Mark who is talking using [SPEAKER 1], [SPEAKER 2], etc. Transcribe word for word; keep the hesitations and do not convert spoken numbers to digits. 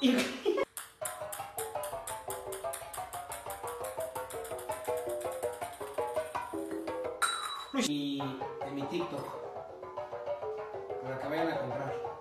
[SPEAKER 1] Y... y de mi TikTok para que vayan a comprar.